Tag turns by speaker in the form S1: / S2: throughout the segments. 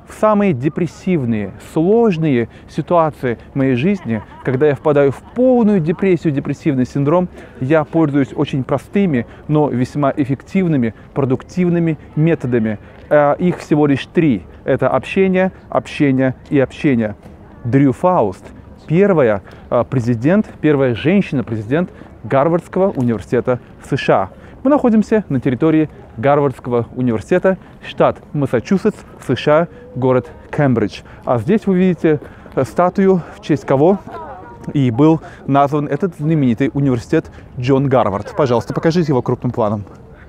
S1: в самые депрессивные, сложные ситуации в моей жизни, когда я впадаю в полную депрессию, депрессивный синдром, я пользуюсь очень простыми, но весьма эффективными, продуктивными методами. Их всего лишь 3. Это общение, общение и общение. Дрю Фауст, первая женщина-президент Гарвардского университета в США. Мы находимся на территории Гарвардского университета, штат Массачусетс, США, город Кембридж. А здесь вы видите статую, в честь кого и был назван этот знаменитый университет Джон Гарвард. Пожалуйста, покажите его крупным планом.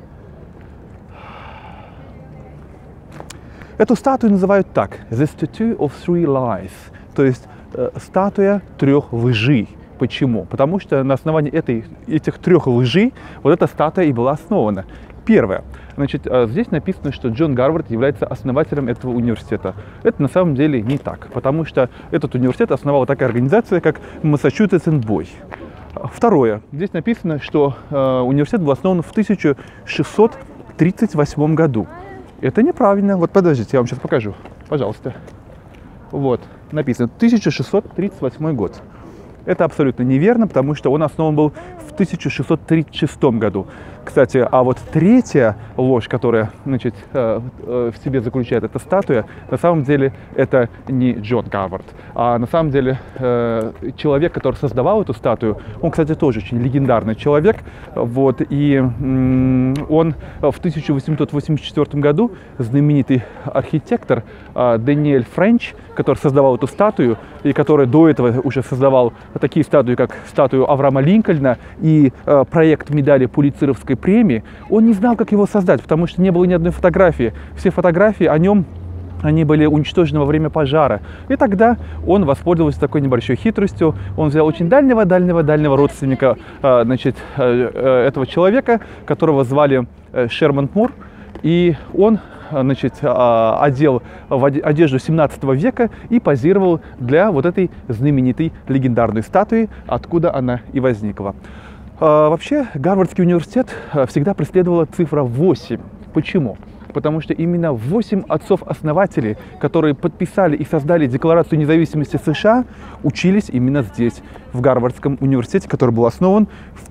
S1: Эту статую называют так: The Statue of Three Lies, то есть статуя 3 лжей. Почему? Потому что на основании этих 3 лжей вот эта статуя и была основана. Первое. Значит, здесь написано, что Джон Гарвард является основателем этого университета. Это на самом деле не так, потому что этот университет основала такая организация, как Massachusetts and Boy. Второе. Здесь написано, что университет был основан в 1638 году. Это неправильно. Вот подождите, я вам сейчас покажу. Пожалуйста. Вот, написано 1638 год. Это абсолютно неверно, потому что он основан был в 1636 году. Кстати, а вот 3-я ложь, которая, значит, в себе заключает эта статуя, на самом деле это не Джон Гарвард. А на самом деле человек, который создавал эту статую, он, кстати, тоже очень легендарный человек. Вот, и он в 1884 году знаменитый архитектор Дэниэль Френч, который создавал эту статую, и который до этого уже создавал такие статуи, как статую Авраама Линкольна и проект медали Пулитцеровской премии, он не знал, как его создать, потому что не было ни одной фотографии. Все фотографии о нем, они были уничтожены во время пожара. И тогда он воспользовался такой небольшой хитростью. Он взял очень дальнего родственника, значит, этого человека, которого звали Шерман Мур, и он, значит, одел в одежду 17 века и позировал для вот этой знаменитой легендарной статуи, откуда она и возникла. Вообще, Гарвардский университет всегда преследовала цифра 8. Почему? Потому что именно 8 отцов-основателей, которые подписали и создали Декларацию независимости США, учились именно здесь, в Гарвардском университете, который был основан в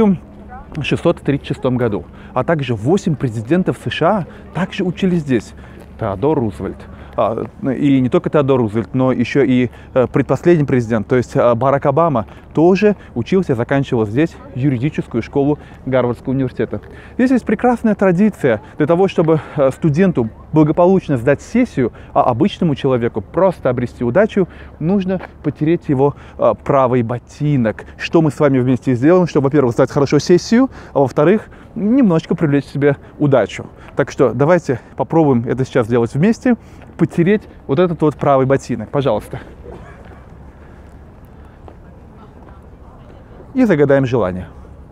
S1: 1636 году. А также 8 президентов США также учились здесь. Теодор Рузвельт. И не только Теодор Рузвельт, но еще и предпоследний президент, то есть Барак Обама, тоже учился, заканчивал здесь юридическую школу Гарвардского университета. Здесь есть прекрасная традиция для того, чтобы студенту благополучно сдать сессию, а обычному человеку просто обрести удачу, нужно потереть его правый ботинок. Что мы с вами вместе сделаем, чтобы, во-первых, сдать хорошо сессию, а во-вторых, немножечко привлечь себе удачу. Так что давайте попробуем это сейчас сделать вместе. Потереть вот этот вот правый ботинок, пожалуйста. И загадаем желание.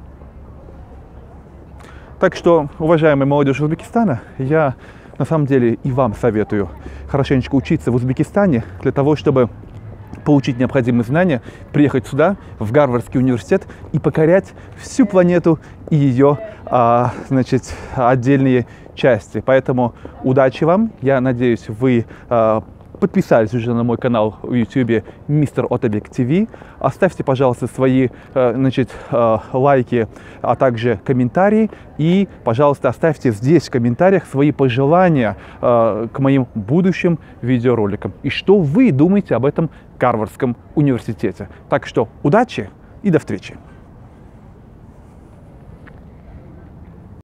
S1: Так что, уважаемая молодежь Узбекистана, я на самом деле и вам советую хорошенечко учиться в Узбекистане для того, чтобы получить необходимые знания, приехать сюда, в Гарвардский университет, и покорять всю планету и ее, значит, отдельные части. Поэтому удачи вам. Я надеюсь, вы подписались уже на мой канал в YouTube Мистер Отабек ТВ. Оставьте, пожалуйста, свои, значит, лайки, а также комментарии. И, пожалуйста, оставьте здесь в комментариях свои пожелания к моим будущим видеороликам. И что вы думаете об этом Гарвардском университете. Так что удачи и до встречи!